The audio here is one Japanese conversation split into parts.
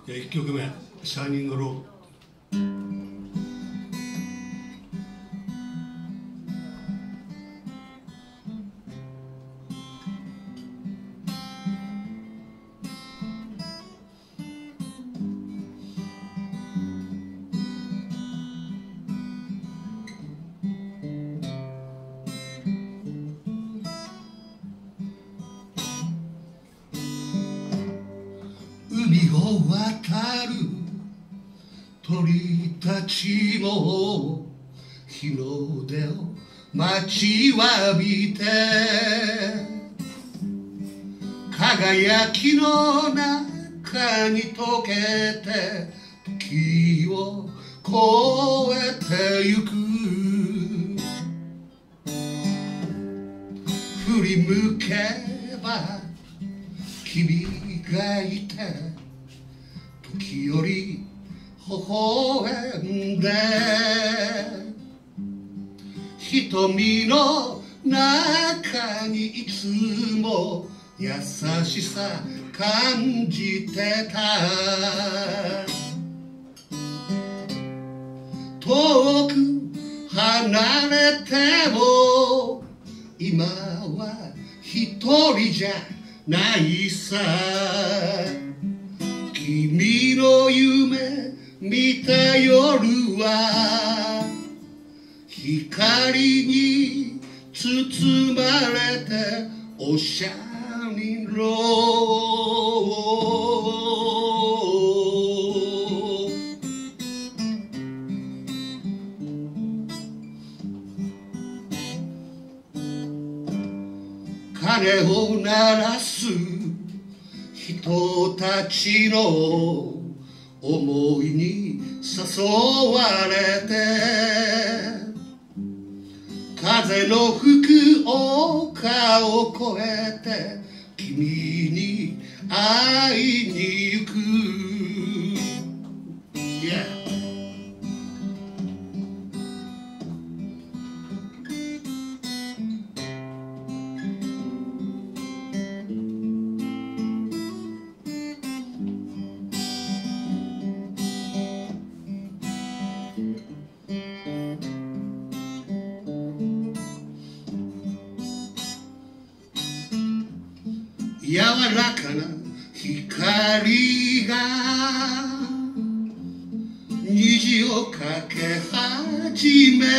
1曲目「シャイニングロード」。海を渡る鳥たちも日の出を待ちわびて、輝きの中に溶けて時を越えてゆく。振り向けば君がいて、時折微笑んで、瞳の中にいつも優しさ感じてた。遠く離れても今は一人じゃないさ。君の夢見た夜は光に包まれておしゃにろう。鐘を鳴らす人たちの思いに誘われて、風の吹く丘を越えて君に会いに行く。Yeah.柔らかな光が虹をかけ始め、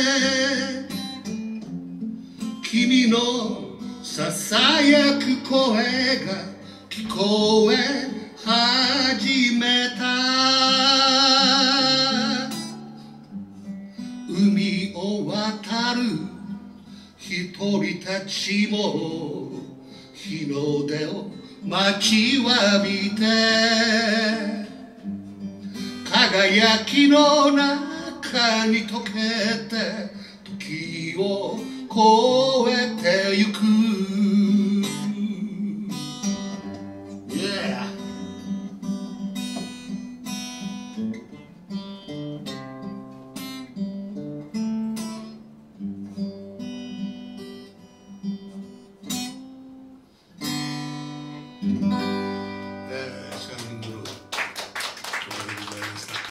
君のささやく声が聞こえ始めた。海を渡る一人たちも日の出を待ちわびて、輝きの中に溶けて時を越えてゆく。